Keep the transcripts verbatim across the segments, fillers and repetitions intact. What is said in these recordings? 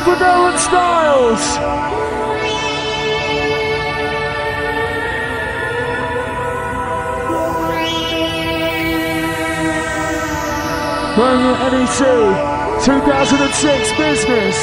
for Darren Styles. Bringing N E C two thousand six business.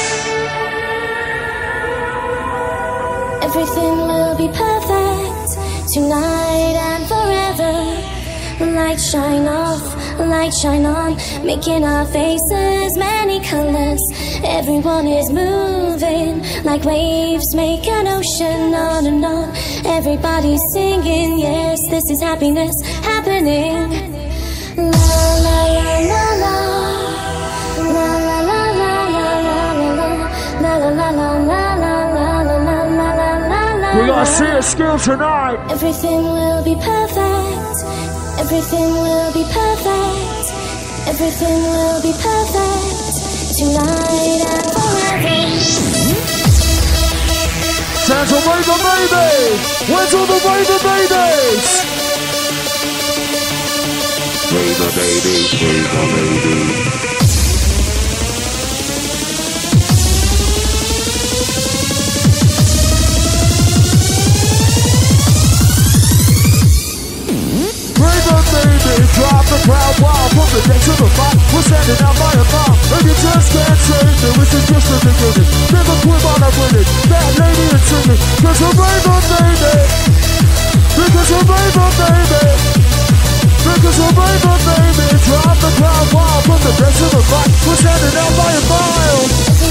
Everything will be perfect tonight and forever. Light shine off, light shine on, making our faces many colors. Everyone is moving like waves make an ocean, on and on. Everybody's singing, yes, this is happiness happening. La la la la la, la la la la la la la la la la. We gotta see a skill tonight. Everything will be perfect. Everything will be perfect. Everything will be perfect tonight and forever. Sounds of Raver Baby. Where's all the Raver Babies? Raver Baby, Raver Baby. Baby, drop the crowd wild from the deck to the mic. We're standing out by a mile, and you just can't save me. This is just the beginning. Never quit on a winning. That lady is singing. Cause a rainbow baby. Because a rainbow baby. Because a rainbow baby. Drop the crowd wild from the deck to the mic. We're standing out by a mile.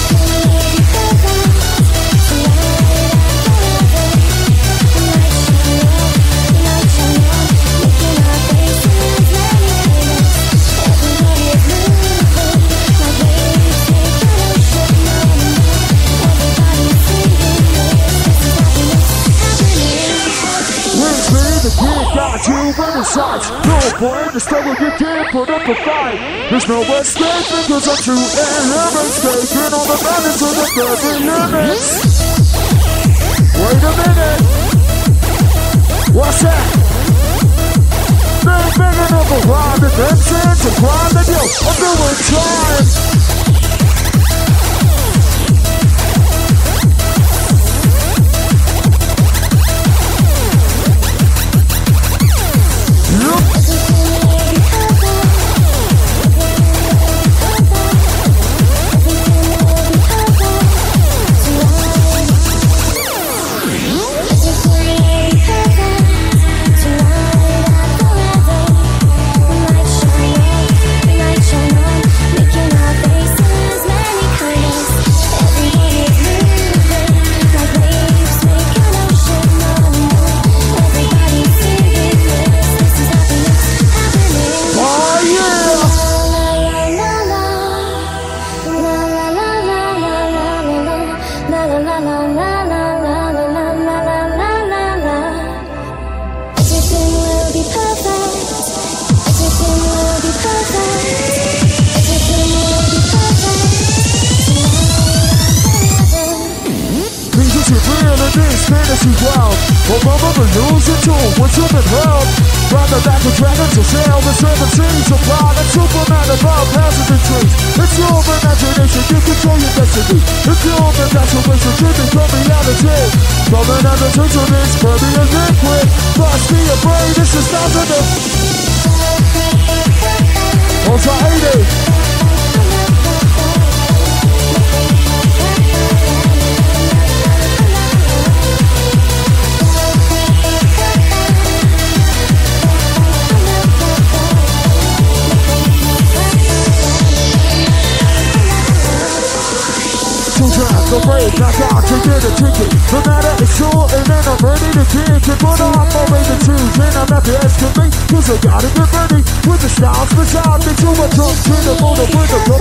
Got you running sides. No point to stay with you can't put up a fight. There's no escape because I'm true and heaven's taking all the balance of the thirty limits. Wait a minute. What's that? They're begging up a rhyme and them saying to crime and yo, I'm doing time. Fantasy wild, well, my mother lose it too. What's up in hell? Round the back of dragons to sail the seven seas of wild and Superman above passes and trees. It's your imagination, you control your destiny. It's your infatuation, you become reality. From an undertaker, this baby is liquid. Must be afraid, this is thousand of Ultra eighty. The break, I got to get a ticket. No matter it's short and then I'm ready to kick it. But I'm already to choose and I'm happy as can be. Cause I gotta get ready with the styles beside me. To a drunk to the motor with a go